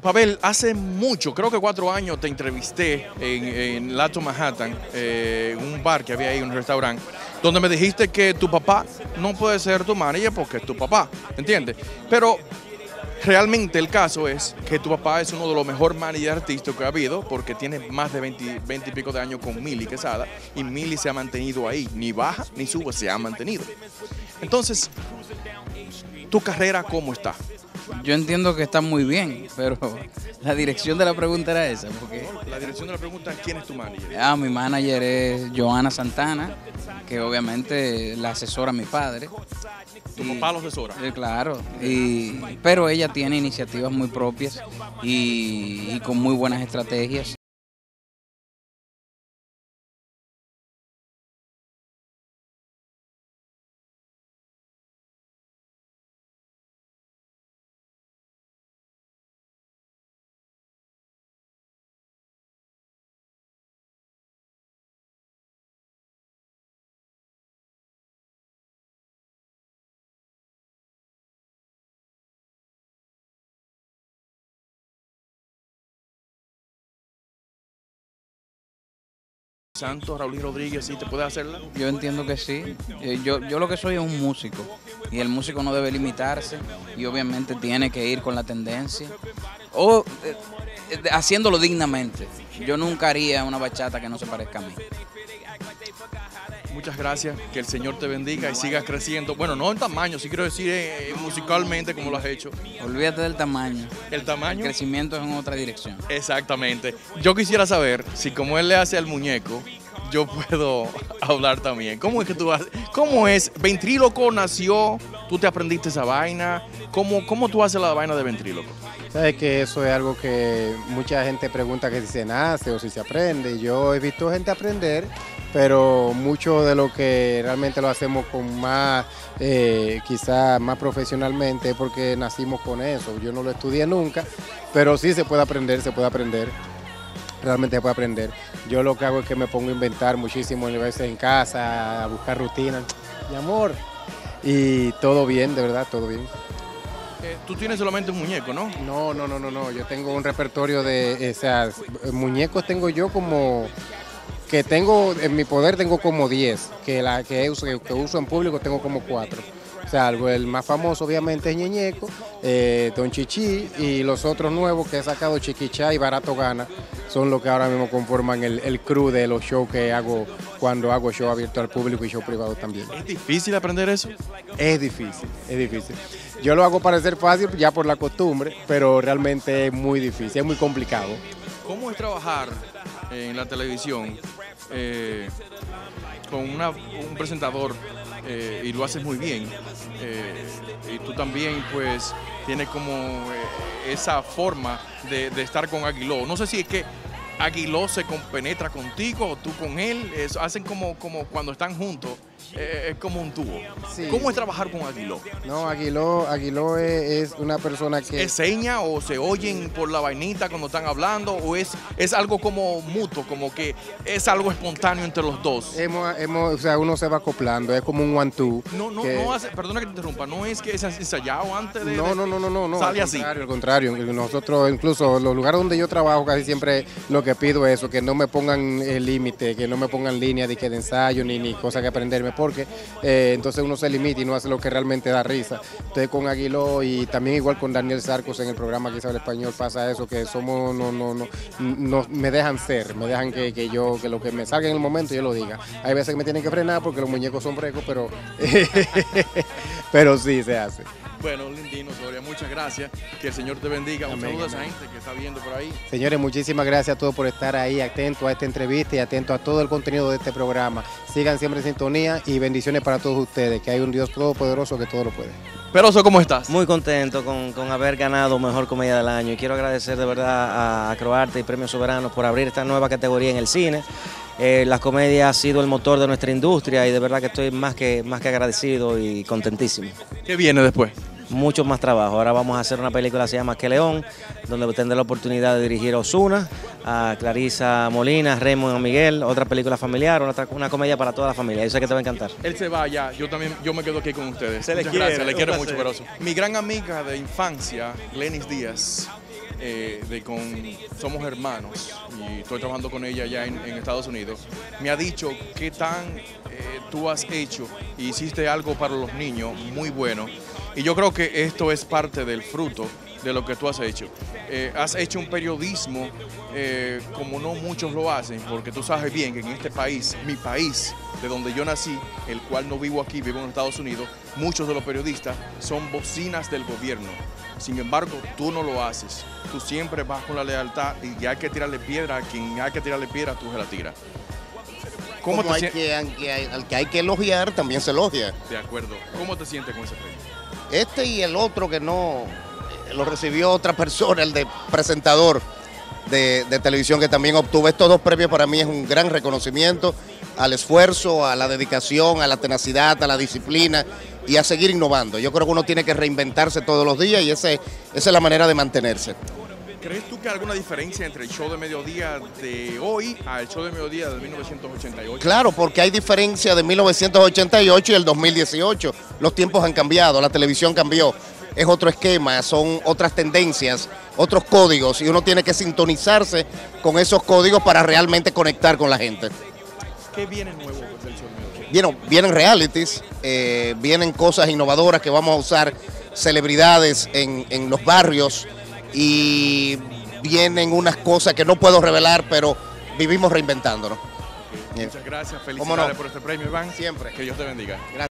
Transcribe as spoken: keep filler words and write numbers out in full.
Pavel, hace mucho, creo que cuatro años, te entrevisté en, en Lato Manhattan, eh, en un bar que había ahí, un restaurante, donde me dijiste que tu papá no puede ser tu manager porque es tu papá, ¿entiendes? Pero realmente el caso es que tu papá es uno de los mejores managers artísticos que ha habido porque tiene más de veinte, veinte y pico de años con Mili Quesada y Mili se ha mantenido ahí, ni baja ni sube, se ha mantenido. Entonces, ¿tu carrera cómo está? Yo entiendo que está muy bien, pero la dirección de la pregunta era esa. Porque La dirección de la pregunta es ¿quién es tu manager? ah, mi manager es Joana Santana, que obviamente la asesora a mi padre. ¿Tu Y, papá lo asesora? eh, claro, y, pero ella tiene iniciativas muy propias y, y con muy buenas estrategias. Santos, Raúl Rodríguez, ¿sí te puede hacerla? Yo entiendo que sí. Eh, Yo, yo lo que soy es un músico y el músico no debe limitarse y obviamente tiene que ir con la tendencia o eh, eh, haciéndolo dignamente. Yo nunca haría una bachata que no se parezca a mí. Muchas gracias, que el Señor te bendiga y sigas creciendo. Bueno, no en tamaño, sí quiero decir eh, musicalmente como lo has hecho. Olvídate del tamaño. El El tamaño. crecimiento es en otra dirección. Exactamente. Yo quisiera saber si como él le hace al muñeco, yo puedo hablar también. ¿Cómo es que tú haces? ¿Cómo es? Ventríloco nació, tú te aprendiste esa vaina. ¿Cómo, cómo tú haces la vaina de ventríloco? Sabes que eso es algo que mucha gente pregunta que si se nace o si se aprende. Yo he visto gente aprender, pero mucho de lo que realmente lo hacemos con más, eh, quizás más profesionalmente es porque nacimos con eso. Yo no lo estudié nunca, pero sí se puede aprender, se puede aprender. Realmente se puede aprender. Yo lo que hago es que me pongo a inventar muchísimo, a veces en casa, a buscar rutinas. Mi amor. Y todo bien, de verdad, todo bien. Eh, tú tienes solamente un muñeco, ¿no? No, no, no, no, no. Yo tengo un repertorio de, o sea, muñecos tengo yo como, que tengo, en mi poder tengo como diez, que la que uso, que uso en público tengo como cuatro. O sea, algo, el más famoso obviamente es Ñeñeco, eh, Don Chichi y los otros nuevos que he sacado, Chiquichá y Barato Gana, son los que ahora mismo conforman el, el crew de los shows que hago cuando hago show abierto al público y show privado también. ¿Es difícil aprender eso? Es difícil, es difícil. Yo lo hago parecer fácil ya por la costumbre, pero realmente es muy difícil, es muy complicado. ¿Cómo es trabajar en la televisión eh, con una- un presentador eh, y lo haces muy bien? Eh, y tú también pues tienes como eh, esa forma de, de estar con Aguiló. No sé si es que Aguiló se compenetra contigo o tú con él, es- hacen como, como cuando están juntos, eh, es como un dúo. Sí. ¿Cómo es trabajar con Aguiló? No, Aguiló, Aguiló es, es una persona que... ¿Es seña o se oyen por la vainita cuando están hablando o es, es algo como mutuo, como que es algo espontáneo entre los dos? Hemos, hemos, o sea, uno se va acoplando, es como un one-two. No, no, que- no hace, perdona que te interrumpa, no es que es ensayado antes de... No, no, no, no, no, no. Sale al así. contrario, al contrario. Nosotros, incluso los lugares donde yo trabajo, casi siempre lo que pido es eso, que no me pongan el límite, que no me pongan línea de que de ensayo ni, ni cosa que aprenderme, porque eh, entonces uno se limita y no hace lo que realmente da risa. Entonces con Aguiló y también igual con Daniel Sarcos en el programa que sabe el español pasa eso, que somos, no, no, no, no me dejan ser, me dejan que, que yo, que lo que me salga en el momento yo lo diga. Hay veces que me tienen que frenar porque los muñecos son frescos, pero, pero sí se hace. Bueno, Lindino, Soria, muchas gracias. Que el Señor te bendiga. Un Amén, saludo a esa amén. gente que está viendo por ahí. Señores, muchísimas gracias a todos por estar ahí, atentos a esta entrevista y atentos a todo el contenido de este programa. Sigan siempre en sintonía y bendiciones para todos ustedes, que hay un Dios todopoderoso que todo lo puede. Peroso, ¿cómo estás? Muy contento con, con haber ganado Mejor Comedia del Año y quiero agradecer de verdad a Croarte y Premios Soberanos por abrir esta nueva categoría en el cine. Eh, la comedia ha sido el motor de nuestra industria y de verdad que estoy más que, más que agradecido y contentísimo. ¿Qué viene después? Mucho más trabajo. Ahora vamos a hacer una película que se llama Que León, donde tendré la oportunidad de dirigir a Ozuna, a Clarisa Molina, a Raymond, a Miguel, otra película familiar, una, una comedia para toda la familia. Yo sé que te va a encantar. Él se va ya, yo también, yo me quedo aquí con ustedes. Se le Muchas quiere, gracias, le un quiero placer. mucho, Peroso. Mi gran amiga de infancia, Lenis Díaz, eh, de con Somos Hermanos, y estoy trabajando con ella ya en, en Estados Unidos, me ha dicho qué tan eh, tú has hecho y hiciste algo para los niños muy bueno. Y yo creo que esto es parte del fruto de lo que tú has hecho. Eh, has hecho un periodismo eh, como no muchos lo hacen, porque tú sabes bien que en este país, mi país, de donde yo nací, el cual no vivo aquí, vivo en Estados Unidos, muchos de los periodistas son bocinas del gobierno. Sin embargo, tú no lo haces. Tú siempre vas con la lealtad y hay que tirarle piedra a quien hay que tirarle piedra, tú se la tiras. ¿Cómo Como te hay que, al, que hay, al que hay que elogiar, también se elogia. De acuerdo. ¿Cómo te sientes con ese premio? Este y el otro que no lo recibió otra persona, el de presentador de, de televisión que también obtuvo. Estos dos premios para mí es un gran reconocimiento al esfuerzo, a la dedicación, a la tenacidad, a la disciplina y a seguir innovando. Yo creo que uno tiene que reinventarse todos los días y ese, esa es la manera de mantenerse. ¿Crees tú que hay alguna diferencia entre el show de mediodía de hoy al show de mediodía de mil novecientos ochenta y ocho? Claro, porque hay diferencia de mil novecientos ochenta y ocho y el dos mil dieciocho. Los tiempos han cambiado, la televisión cambió, es otro esquema, son otras tendencias, otros códigos y uno tiene que sintonizarse con esos códigos para realmente conectar con la gente. ¿Qué viene nuevo del show de mediodía? Vienen, vienen realities, eh, vienen cosas innovadoras que vamos a usar, celebridades en, en los barrios, y vienen unas cosas que no puedo revelar, pero vivimos reinventándonos. Okay. Muchas gracias, felicidades no? por este premio, Iván. Siempre. Que Dios te bendiga. Gracias.